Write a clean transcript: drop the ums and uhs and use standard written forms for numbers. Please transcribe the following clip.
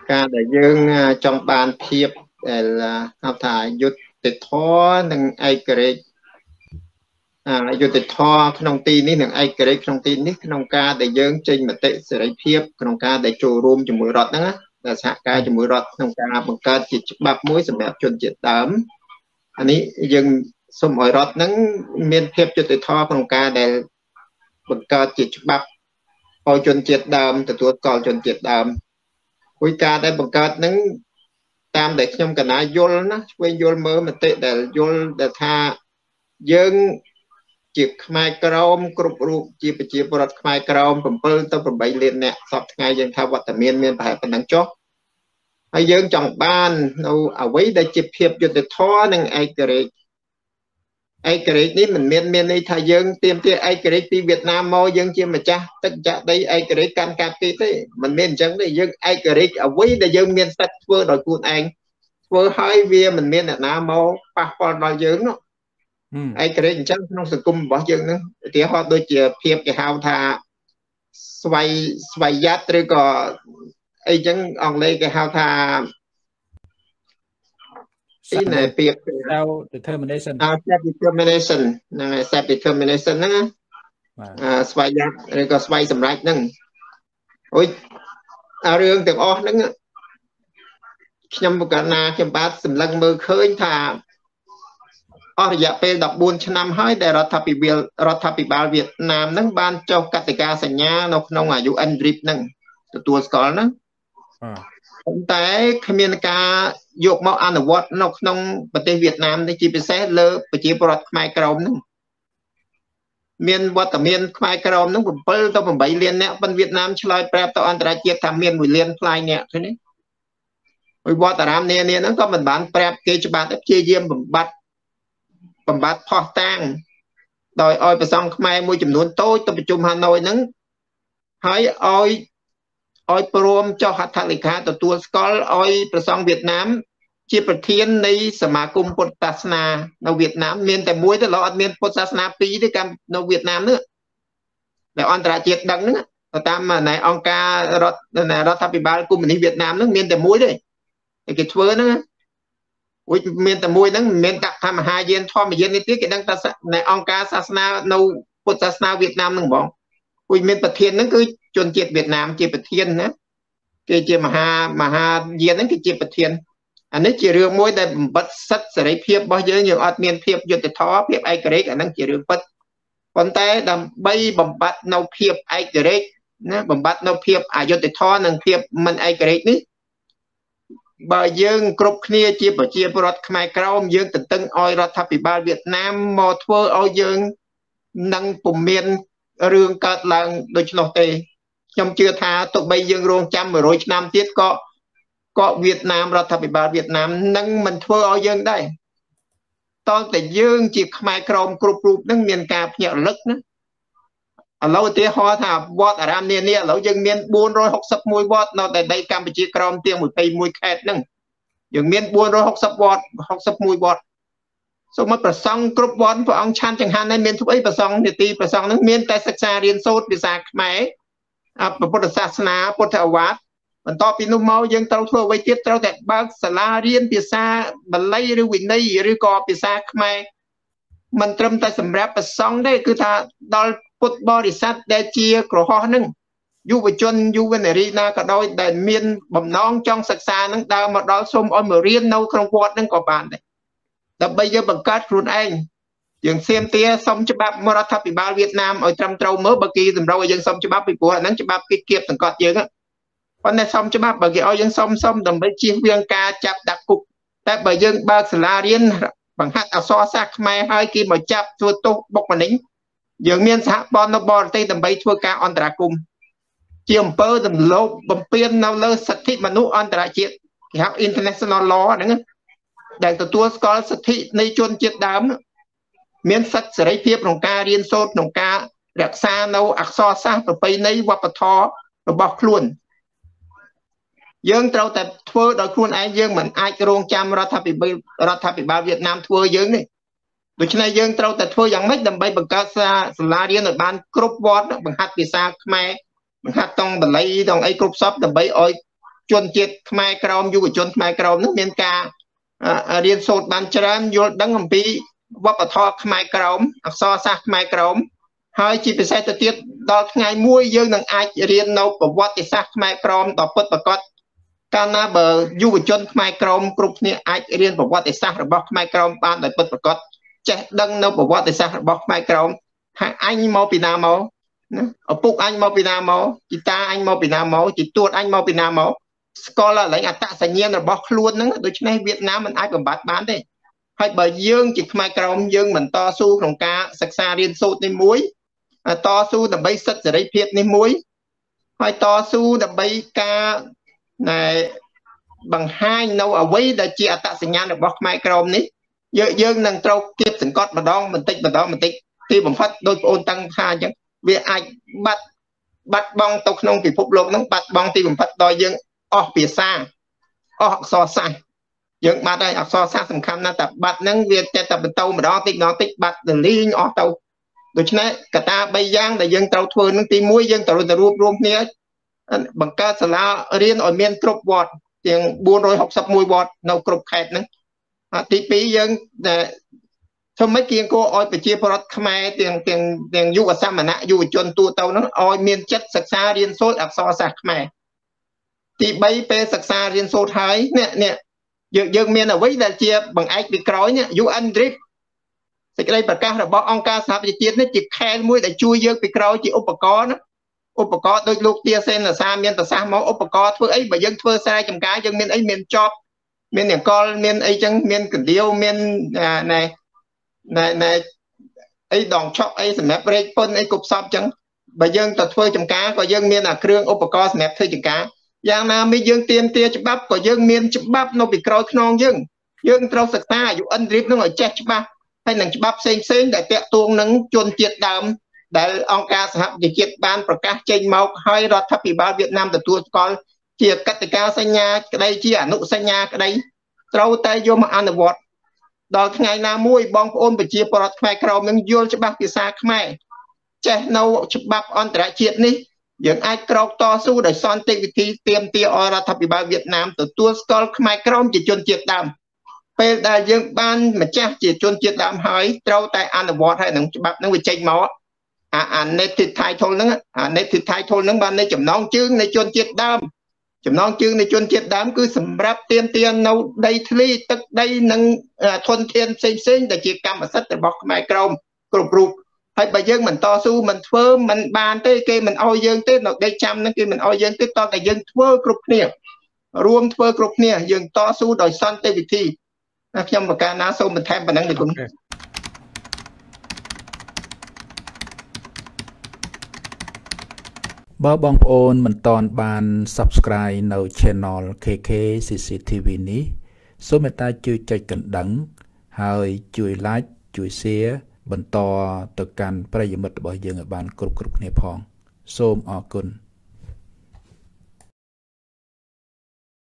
ការដែលយើងចង់បានភាពដែលហៅថាយុត្តិធម៌និងឯករាជ្យយុត្តិធម៌ក្នុងទីនេះនិងឯករាជ្យក្នុងទីនេះក្នុងការដែលយើងចេញមតិសេរីភាពក្នុងការដែលចូលរួមជាមួយរដ្ឋហ្នឹងដែលសហការជាមួយរដ្ឋក្នុងការបង្កើតជាច្បាប់មួយសម្រាប់ជនជាតិដើមអានេះយើងសូមឲ្យរដ្ឋហ្នឹងមានភាពយុត្តិធម៌ក្នុងការដែលបង្កើតជាច្បាប់ឲ្យជនជាតិដើមទទួលស្គាល់ជនជាតិដើមគួយការដែលបង្កើតហ្នឹងតាមដែលខ្ញុំកណាយល់ណាឆ្វេងយល់មើលមតិដែលយល់ដែលថាយើងជាខ្មែរក្រមគ្រប់រូបជាប្រជាពលរដ្ឋខ្មែរក្រម7 ទៅ 8 លានអ្នកសពថ្ងៃយើងថាវត្តមានប្រហែលប៉ុណ្ណឹងចុះហើយយើងចង់បាននៅអ្វីដែលជាភាពយុត្តិធម៌និងឯករាជ្យនេះមិនមានន័យថាយើងទាមទារឯករាជ្យពីវៀតណាមមកយើងជាម្ចាស់ទឹកចាក់ដីឯករាជ្យកាន់កាប់គេទេមិនមែនអញ្ចឹងទេយើងឯករាជ្យអ្វីដែលយើងមានសិទ្ធិធ្វើដោយខ្លួនឯងធ្វើឲ្យវាមិនមានអ្នកណាមកប៉ះពាល់ដល់យើងនោះឯករាជ្យអញ្ចឹងក្នុងសង្គមរបស់យើងហ្នឹងឧទាហរណ៍ដូចជាភាពគេហៅថាស្វ័យយ័តឬក៏អីចឹងអង់គ្លេសគេហៅថាពីណែពាក្យ self determination self determination ហ្នឹងហើយ self determination ហ្នឹងស្វ័យយ័តឬក៏ស្វ័យសម្រេចហ្នឹងអូយរឿងទាំងអស់ហ្នឹងខ្ញុំបកណាខ្ញុំបាទសម្លឹងមើលឃើញថាអស់រយៈពេល14ឆ្នាំហើយដែលរដ្ឋាភិបាលវៀតណាមហ្នឹងបានចុះកតិកាសញ្ញានៅក្នុងអាយុ UNDRIP ហ្នឹងទទួលស្គាល់ហ្នឹងប៉ុន្តែគ្មានការយកមកអនុវត្តនៅក្នុងប្រទេសវៀតណាមនេះជាពិសេសលើប្រជាពលរដ្ឋខ្មែរក្រមហ្នឹងមានវត្តមានខ្មែរក្រមហ្នឹង7 ទៅ 8 លានអ្នកប៉ុន្តែវៀតណាមឆ្លើយប្រាប់ទៅអន្តរជាតិថាមាន1 លានផ្លាយអ្នកឃើញទេហើយវត្តអារាមនានាហ្នឹងក៏មិនបានប្រាប់គេច្បាស់ទេព្យាយាមបំបត្តិផោះតាំងដោយឲ្យប្រសង់ខ្មែរមួយចំនួនតូចទៅប្រជុំហាណូយហ្នឹងហើយឲ្យព្រមចុះហត្ថលេខាទទួលស្គាល់ឲ្យប្រសង់វៀតណាមជាប្រធាននៃសមាគមពុទ្ធសាសនានៅវៀតណាមមានតែមួយទេឡើយអត់មានពុទ្ធសាសនា2ទេនៅវៀតណាមនេះដែលអន្តរជាតិដឹងហ្នឹងតាមណែអង្គការរដ្ឋាភិបាលកុម្មុយនីសវៀតណាមហ្នឹងមានតែមួយទេគេធ្វើហ្នឹងមានតែមួយហ្នឹងមិនមែនដាក់ថាមហាយានធម្មយាននេះទេគេដឹងថានៅអង្គការសាសនានៅពុទ្ធសាសនាវៀតណាមហ្នឹងហ្មងមានប្រធានហ្នឹងគឺជនជាតិវៀតណាមជាប្រធានណាគេជាមហាយានហ្នឹងគេជាប្រធានអានេះជារឿងមួយដែលបំបត្តិសិទ្ធិសេរីភាពរបស់យើងអត់មានភាពយុត្តិធម៌ភាពឯករាជ្យអាហ្នឹងជារឿងពិតប៉ុន្តែដើម្បីបំបត្តិនៅភាពឯករាជ្យណាបំបត្តិនៅភាពអយុត្តិធម៌និងភាពមិនឯករាជ្យនេះបើយើងគ្រប់គ្នាជាប្រជាពលរដ្ឋខ្មែរក្រមយើងទន្ទឹងឲ្យរដ្ឋាភិបាលវៀតណាមមកធ្វើឲ្យយើងនឹងពុំមានរឿងកើតឡើងដូច្នោះទេខ្ញុំជឿថាទោះបីយើងរងចាំ100ឆ្នាំទៀតក៏វៀតណាមរដ្ឋាភិបាលវៀតណាមនឹងមិនធ្វើឲ្យយើងដែរតើតែយើងជាខ្មែរក្រមគ្រប់រូបនឹងមានការភ្ញាក់រលឹកណាឥឡូវឧទាហរណ៍ថាវត្តអារាមនានាឥឡូវយើងមាន461វត្តនៅតែដីកម្ពុជាក្រមទាំង21ខេត្តហ្នឹងយើងមាន460វត្ត61វត្តសូមប្រសង់គ្រប់វត្តព្រះអង្គឆាន់ចង្ហាន់ហើយមានធ្វើអីប្រសង់នីតិប្រសង់ហ្នឹងមានតែសិក្សារៀនសូត្រភាសាខ្មែរពុទ្ធសាសនាពុទ្ធអាវាទបន្ទាប់ពីនោះមកយើងត្រូវធ្វើអ្វីទៀតត្រូវតែបើកសាលារៀនភាសាបាលីឬវិន័យឬក៏ភាសាខ្មែរមិនត្រឹមតែសម្រាប់ប្រសង់ទេគឺថាដល់ពុទ្ធបរិស័ទដែលជាក្រហោះនឹងយុវជនយុវនារីណាក៏ដោយដែលមានបំណងចង់សិក្សានឹងដើរមកដល់សូមឲ្យមករៀននៅក្នុងវត្តនឹងក៏បានដែរដើម្បីយើងបង្កើតខ្លួនឯងយើងសៀមទាសុំច្បាប់រដ្ឋាភិបាលវៀតណាមឲ្យត្រឹមត្រូវមើលបើគេតម្រូវឲ្យយើងសុំច្បាប់ពីព្រោះអាហ្នឹងច្បាប់គេគៀបសង្កត់យើងប៉ុន្តែសុំច្បាប់បើគេឲ្យយើងសុំដើម្បីជៀសវាងការចាប់ដាក់គុកតែបើយើងបើកសាលារៀនបង្ហាត់អក្សរសាស្ត្រខ្មែរឲ្យគេមកចាប់ធ្វើទោសបុកម្នេញយើងមានសហព័ន្ធនៅបរទេសដើម្បីធ្វើការអន្តរាគមន៍ជាអំពើទម្លាប់បំពាននៅលើសិទ្ធិមនុស្សអន្តរជាតិគេហៅ international law ហ្នឹងដែលទទួលស្គាល់សិទ្ធិនៃជនជាតិដើមមានសិទ្ធិសេរីភាពក្នុងការរៀនសូត្រក្នុងការរក្សានៅអក្សរសាស្ត្រប្រពៃណីវប្បធម៌របស់ខ្លួនយើងត្រូវតែធ្វើដោយខ្លួនឯងយើងមិនអាចរងចាំរដ្ឋាភិបាលវៀតណាមធ្វើយើងទេដូច្នេះយើងត្រូវតែធ្វើយ៉ាងម៉េចដើម្បីបង្កើតសាលារៀនឲ្យបានគ្រប់វត្តបង្ហាត់ភាសាខ្មែរបង្ហាត់តង់បាលីតង់អីគ្រប់សពដើម្បីឲ្យជនជាតិខ្មែរក្រមយុវជនខ្មែរក្រមនឹងមានការរៀនសូត្របានច្រើនយល់ដឹងអំពីវប្បធម៌ខ្មែរក្រមអក្សរសាស្ត្រខ្មែរក្រមហើយជាពិសេសទៅទៀតដល់ថ្ងៃមួយយើងនឹងអាចរៀននៅប្រវត្តិសាស្ត្រខ្មែរក្រមដ៏ពិតប្រាកដកាលណាបើយុវជនខ្មែរក្រមគ្រប់គ្នាអាចរៀនប្រវត្តិសាស្ត្ររបស់ខ្មែរក្រមបានដោយពិតប្រាកដចេះដឹងនៅប្រវត្តិសាស្ត្ររបស់ខ្មែរក្រមថាអញមកពីណាមកណាឪពុកអញមកពីណាមកជីតាអញមកពីណាមកជីទួតអញមកពីណាមកស្គាល់ឡើងអត្តសញ្ញាណរបស់ខ្លួនហ្នឹងដូច្នេះវៀតណាមមិនអាចបំបត្តិបានទេហើយបើយើងជាខ្មែរក្រមយើងមិនតស៊ូក្នុងការសិក្សារៀនសូត្រនេះមួយតស៊ូដើម្បីសិទ្ធិសេរីភាពនេះមួយហើយតស៊ូដើម្បីការបង្ហាញនៅអ្វីដែលជាអត្តសញ្ញាណរបស់ខ្មែរក្រមនេះយើងនឹងត្រូវគៀបសង្កត់ម្ដងបន្តិចទីបំផុតដោយបងអូនតាំងថាអញ្ចឹងវាអាចបាត់បង់ទៅក្នុងពិភពលោកហ្នឹងបាត់បង់ទីបំផុតដល់យើងអស់ភាសាអស់អក្សរសាស្ត្រយើងបាត់ហើយអក្សរសាស្ត្រសំខាន់ណាស់តែបាត់ហ្នឹងវាតែបន្តម្ដងតិចបាត់ទៅលីងអស់ទៅដូច្នេះកត្តា3យ៉ាងដែលយើងត្រូវធ្វើនឹងទី1យើងត្រូវរួបរวมគ្នាបង្កើតសាលារៀនឲ្យមានគ្រប់វត្តទាំង461វត្តនៅគ្រប់ខេត្តហ្នឹងទី2យើងធ្វើម៉េចគៀងគួរឲ្យប្រជាពលរដ្ឋខ្មែរទាំងយុវសាមណៈយុវជនទូទៅហ្នឹងឲ្យមានចិត្តសិក្សារៀនសូត្រអក្សរសាស្ត្រខ្មែរទី3ពេលសិក្សារៀនសូត្រហើយនេះយើងមានអ្វីដែលជាបង្អែកពីក្រោយនេះ UN DRIP សេចក្តីប្រកាសរបស់អង្គការសហប្រជាជាតិនេះជាខែលមួយដែលជួយយើងពីក្រោយជាឧបករណ៍ណាឧបករណ៍ដូចលោកទាសេនសាមានប្រសាសន៍មកឧបករណ៍ធ្វើអីបើយើងធ្វើស្រែចម្ការយើងមានអីមានចប់មានអង្កលមានអីចឹងមានកណ្ដៀវមានណែអីដងឆក់អីសម្រាប់រែកពុនអីគប់សពចឹងបើយើងទៅធ្វើចម្ការក៏យើងមានអាគ្រឿងឧបករណ៍សម្រាប់ធ្វើចម្ការយ៉ាងណាមិញយើងទៀមទាច្បាប់ក៏យើងមានច្បាប់នៅពីក្រោយខ្នងយើងត្រូវសិក្សា UN DRIP នឹងឲ្យចេះច្បាស់ហើយនឹងច្បាប់ផ្សេងដែលតាក់ទងនឹងជនជាតិដើមដែលអង្គការសហប្រជាជាតិបានប្រកាសចេញមកហើយរដ្ឋាភិបាលវៀតណាមទទួលស្គាល់ជាកតិកាសញ្ញាក្តីជាអនុសញ្ញាក្តីត្រូវតែយកមកអនុវត្តដល់ថ្ងៃណាមួយបងប្អូនប្រជាពលរដ្ឋខ្មែរក្រមនឹងយល់ច្បាស់ភាសាខ្មែរចេះនៅច្បាប់អន្តរជាតិនេះយើងអាចក្រោកតស៊ូដោយសន្តិវិធីទាមទារឲ្យរដ្ឋាភិបាលវៀតណាមទទួលស្គាល់ខ្មែរក្រមជាជនជាតិដើមពេលដែលយើងបានម្ចាស់ជាជនជាតិដើមហើយត្រូវតែអនុវត្តឲ្យនឹងច្បាប់នឹងវាចេញមកអា native title ហ្នឹងnative title ហ្នឹងបាននៃចំណងជើងនៃជនជាតិដើមចំណងជើងនៃជនជាតិដើមគឺសម្រាប់ទាមទារនៅដីធ្លីទឹកដីនិងធនធានផ្សេងដែលជាកម្មសិទ្ធិរបស់ខ្មែរក្រមគ្រប់រូបហើយបើយើងមិនតស៊ូមិនធ្វើមិនបានទេគេមិនអោយយើងទេនៅដីចាំហ្នឹងគេមិនអោយយើងទេតតែយើងធ្វើគ្រប់គ្នារួមធ្វើគ្រប់គ្នាយើងតស៊ូដោយសន្តិវិធីខ្ញុំប្រកាសណាសូមបន្ថែមប៉ុណ្ណឹងទេគុណបើបងប្អូនមិនទាន់បាន Subscribe នៅ Channel KKCC TV នេះសូមមេត្តាជួយចុចកណ្ដឹងហើយជួយ Like ជួយ Share បន្តទៅកាន់ប្រិយមិត្តរបស់យើងឲ្យបានគ្រប់គ្នាផងសូមអរគុណ